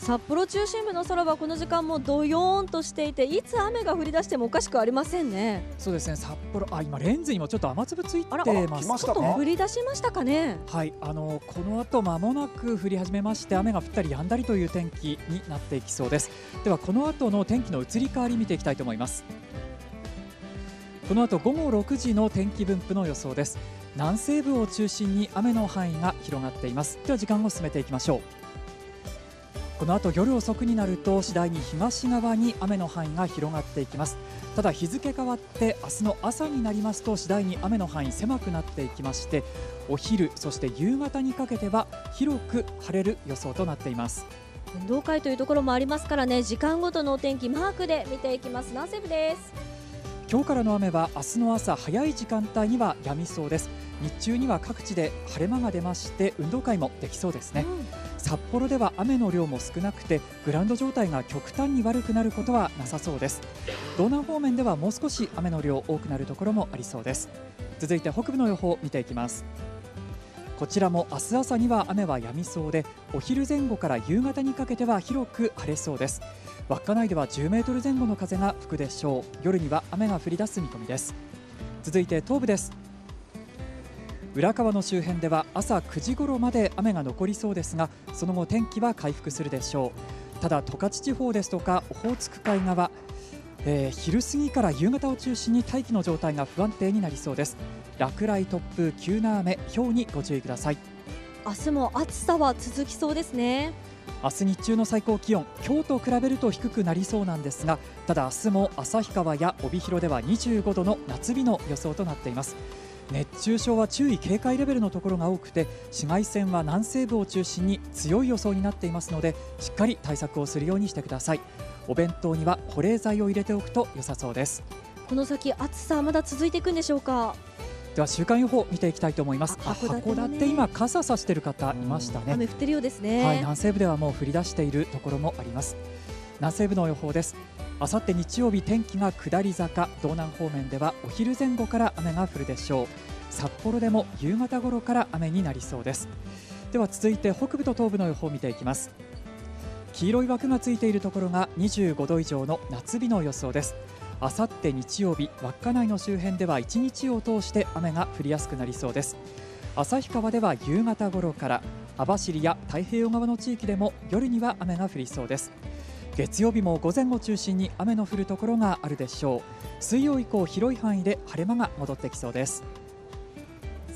札幌中心部の空はこの時間もどよーんとしていて、いつ雨が降り出してもおかしくありませんね。 そうですね、札幌、今レンズにもちょっと雨粒ついてます。 来ましたか。 ちょっと降り出しましたかね。 はい、この後間もなく降り始めまして、雨が降ったり止んだりという天気になっていきそうです。ではこの後の天気の移り変わり見ていきたいと思います。この後午後6時の天気分布の予想です。南西部を中心に雨の範囲が広がっています。では時間を進めていきましょう。この後夜遅くになると次第に東側に雨の範囲が広がっていきます。ただ日付変わって明日の朝になりますと次第に雨の範囲狭くなっていきまして、お昼そして夕方にかけては広く晴れる予想となっています。 運動会というところもありますからね、時間ごとのお天気マークで見ていきます。南西部です。 今日からの雨は明日の朝早い時間帯には止みそうです。日中には各地で晴れ間が出まして運動会もできそうですね。札幌では雨の量も少なくてグラウンド状態が極端に悪くなることはなさそうです。道南方面ではもう少し雨の量多くなるところもありそうです。続いて北部の予報を見ていきます。こちらも明日朝には雨は止みそうで、お昼前後から夕方にかけては広く晴れそうです。稚内では10メートル前後の風が吹くでしょう。夜には雨が降り出す見込みです。続いて東部です。浦河の周辺では朝9時頃まで雨が残りそうですが、その後天気は回復するでしょう。ただ十勝地方ですとかオホーツク海側、昼過ぎから夕方を中心に大気の状態が不安定になりそうです。落雷、突風、急な雨、雹にご注意ください。 明日も暑さは続きそうですね。 明日日中の最高気温、今日と比べると低くなりそうなんですが、ただ明日も旭川や帯広では25度の夏日の予想となっています。熱中症は注意警戒レベルのところが多くて、紫外線は南西部を中心に強い予想になっていますので、しっかり対策をするようにしてください。お弁当には保冷剤を入れておくと良さそうです。 この先暑さはまだ続いていくんでしょうか。 では週間予報を見ていきたいと思います。函館今傘さしている方いましたね。 雨降ってるようですね。 はい、南西部ではもう降り出しているところもあります。南西部の予報です。あさって日曜日天気が下り坂、道南方面ではお昼前後から雨が降るでしょう。札幌でも夕方頃から雨になりそうです。では続いて北部と東部の予報を見ていきます。黄色い枠がついているところが25度以上の夏日の予想です。あさって日曜日、稚内の周辺では1日を通して雨が降りやすくなりそうです。旭川では夕方頃から、網走や太平洋側の地域でも夜には雨が降りそうです。月曜日も午前を中心に雨の降るところがあるでしょう。水曜以降広い範囲で晴れ間が戻ってきそうです。